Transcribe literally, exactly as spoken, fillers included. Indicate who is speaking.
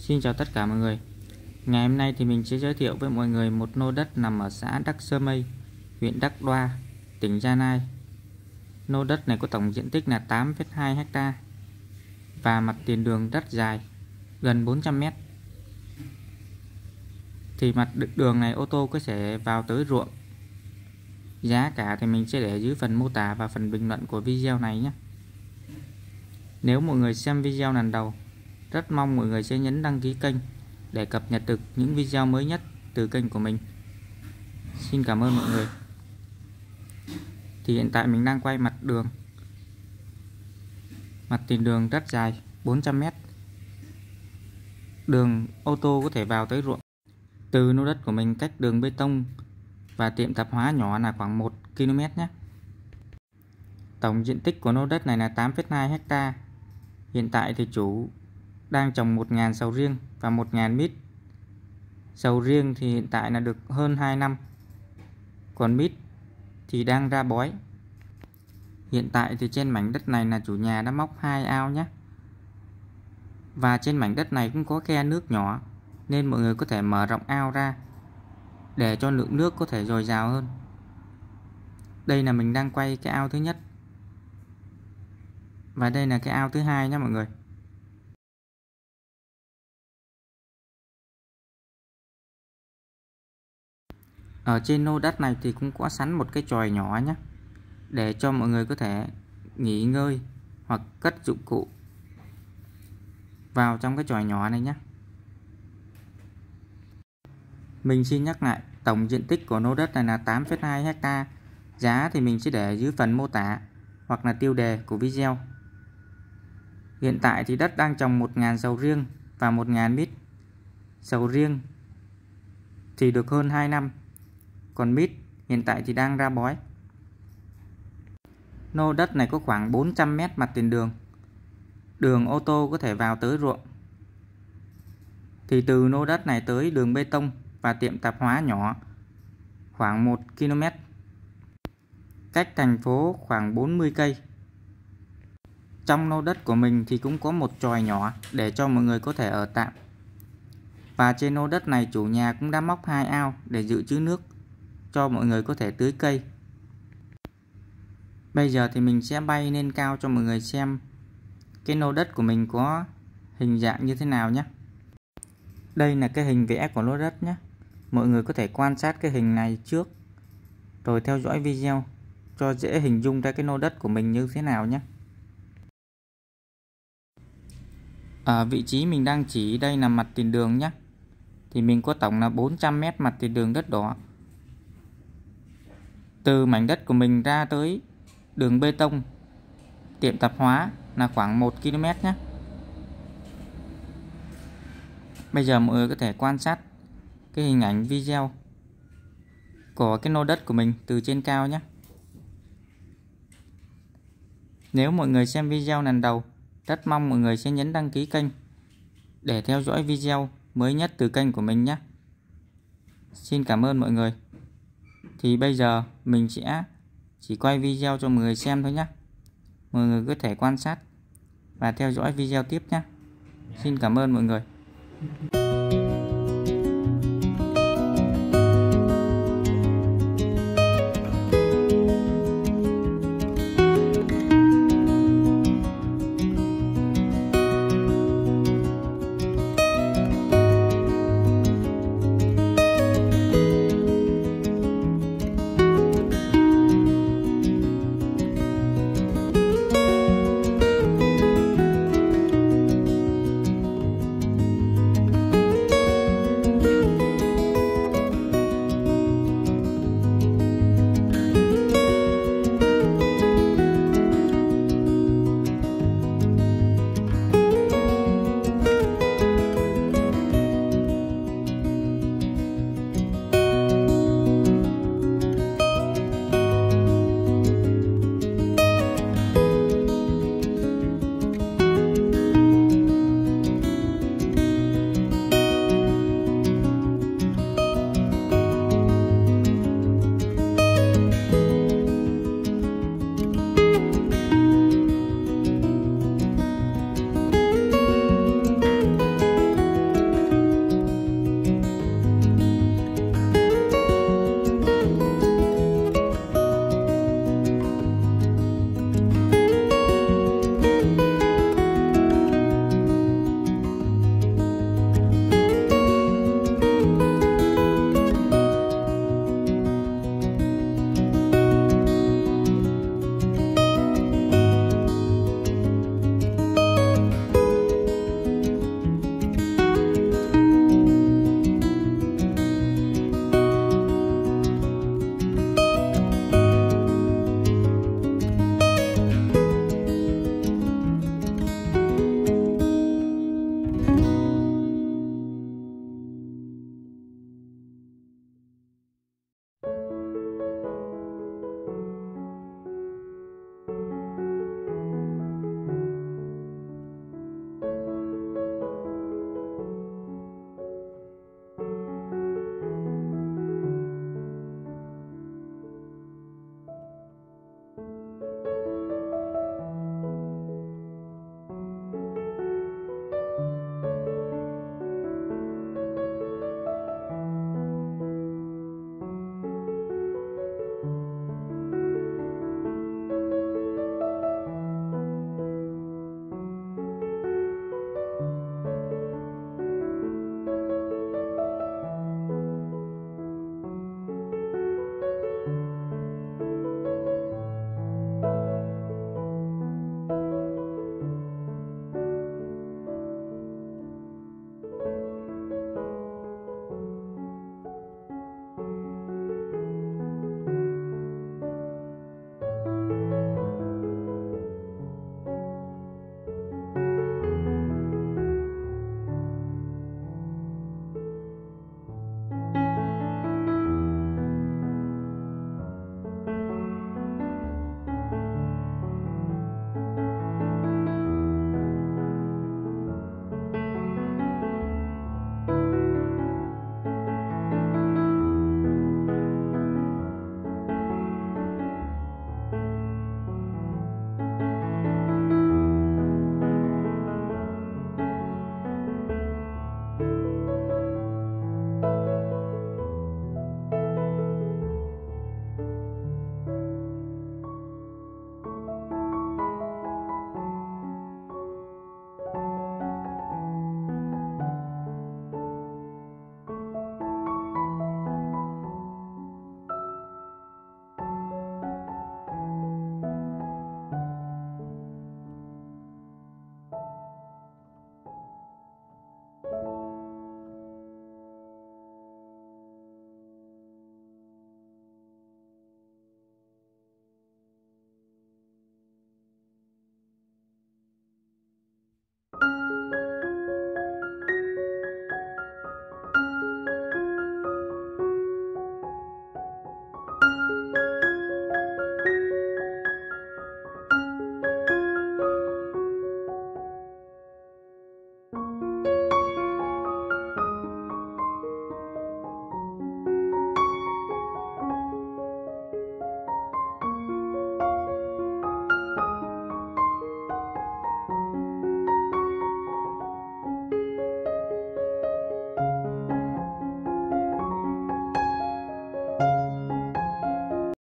Speaker 1: Xin chào tất cả mọi người. Ngày hôm nay thì mình sẽ giới thiệu với mọi người một lô đất nằm ở xã Đắc Sơ Mây, huyện Đắc Đoa, tỉnh Gia Lai. Lô đất này có tổng diện tích là tám phẩy hai héc ta và mặt tiền đường rất dài, gần bốn trăm mét. Thì mặt đường này ô tô có thể vào tới ruộng. Giá cả thì mình sẽ để dưới phần mô tả và phần bình luận của video này nhé. Nếu mọi người xem video lần đầu, rất mong mọi người sẽ nhấn đăng ký kênh để cập nhật được những video mới nhất từ kênh của mình. Xin cảm ơn mọi người. Thì hiện tại mình đang quay mặt đường. Mặt tiền đường rất dài, bốn trăm mét. Đường ô tô có thể vào tới ruộng. Từ lô đất của mình cách đường bê tông và tiệm tạp hóa nhỏ là khoảng một ki lô mét nhé. Tổng diện tích của lô đất này là tám phẩy hai héc ta. Hiện tại thì chủ đang trồng một nghìn sầu riêng và một nghìn mít. Sầu riêng thì hiện tại là được hơn hai năm, còn mít thì đang ra bói. Hiện tại thì trên mảnh đất này là chủ nhà đã móc hai ao nhé. Và trên mảnh đất này cũng có khe nước nhỏ, nên mọi người có thể mở rộng ao ra để cho lượng nước có thể dồi dào hơn. Đây là mình đang quay cái ao thứ nhất, và đây là cái ao thứ hai nhé mọi người. Ở trên lô đất này thì cũng có sẵn một cái chòi nhỏ nhé, để cho mọi người có thể nghỉ ngơi hoặc cất dụng cụ vào trong cái chòi nhỏ này nhé. Mình xin nhắc lại, tổng diện tích của lô đất này là tám phẩy hai héc ta. Giá thì mình sẽ để dưới phần mô tả hoặc là tiêu đề của video. Hiện tại thì đất đang trồng một nghìn sầu riêng và một nghìn mít. Sầu riêng thì được hơn hai năm, còn mít hiện tại thì đang ra bói. Lô đất này có khoảng bốn trăm mét mặt tiền đường. Đường ô tô có thể vào tới ruộng. Thì từ lô đất này tới đường bê tông và tiệm tạp hóa nhỏ khoảng một ki lô mét. Cách thành phố khoảng bốn mươi cây. Trong lô đất của mình thì cũng có một chòi nhỏ để cho mọi người có thể ở tạm. Và trên lô đất này chủ nhà cũng đã móc hai ao để dự trữ nước cho mọi người có thể tưới cây. Bây giờ thì mình sẽ bay lên cao cho mọi người xem cái lô đất của mình có hình dạng như thế nào nhé. Đây là cái hình vẽ của lô đất nhé. Mọi người có thể quan sát cái hình này trước rồi theo dõi video cho dễ hình dung ra cái lô đất của mình như thế nào nhé. Ở vị trí mình đang chỉ đây là mặt tiền đường nhé. Thì mình có tổng là bốn trăm mét mặt tiền đường đất đỏ. Từ mảnh đất của mình ra tới đường bê tông, tiệm tạp hóa là khoảng một ki lô mét nhé. Bây giờ mọi người có thể quan sát cái hình ảnh video của cái lô đất của mình từ trên cao nhé. Nếu mọi người xem video lần đầu, rất mong mọi người sẽ nhấn đăng ký kênh để theo dõi video mới nhất từ kênh của mình nhé. Xin cảm ơn mọi người. Thì bây giờ mình sẽ chỉ quay video cho mọi người xem thôi nhé. Mọi người có thể quan sát và theo dõi video tiếp nhé. Xin cảm ơn mọi người.